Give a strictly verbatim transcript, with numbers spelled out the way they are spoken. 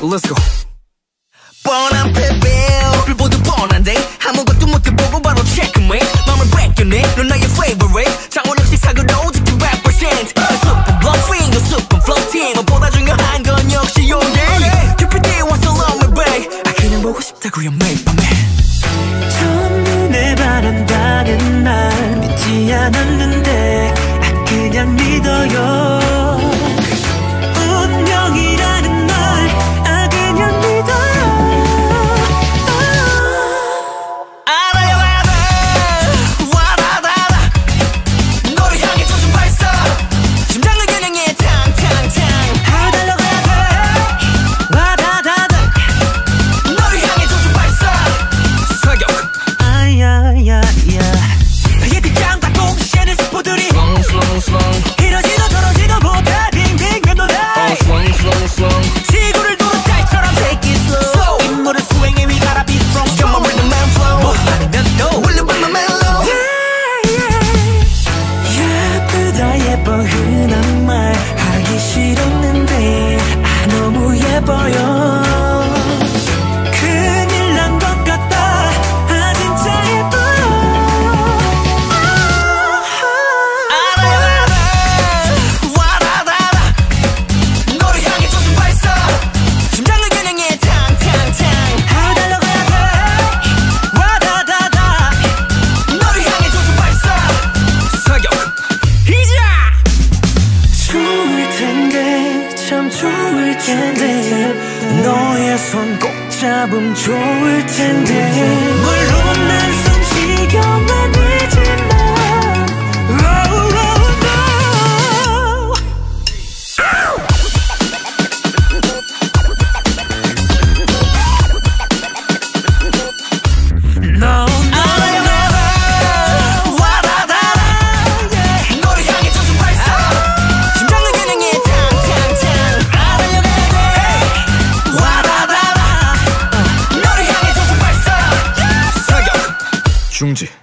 Let's go. 뻔한 패배 불보듯 뻔한데 아무것도 못해보고 바로 checkmate 맘을 뺏겨내 넌 나의 favorite 장원 역시 사고로 지킨 represent super bluffing super floating 무엇보다 중요한 건 역시 용기 큐피디 wants to love me babe 아 그냥 보고 싶다고요 매일 밤에 첫눈에 반한다는 말 믿지 않았는데 아 그냥 믿어요 운명이라는 말 아 그냥 믿어요 지구를 도는 달처럼 take it slow 인물을 수행해 we gotta be strong You're my rhythm and flow 뭐 아니면 no Will you be my mellow 예쁘다 예뻐 흔한 말 하기 싫었는데 아 너무 예뻐요 큰일 난 것 같다 아 진짜 예뻐요 참 좋을 텐데 너의 손 꼭 잡으면 좋을 텐데 물론 난 성시경 아니지만 oh, oh, no. No. 중지.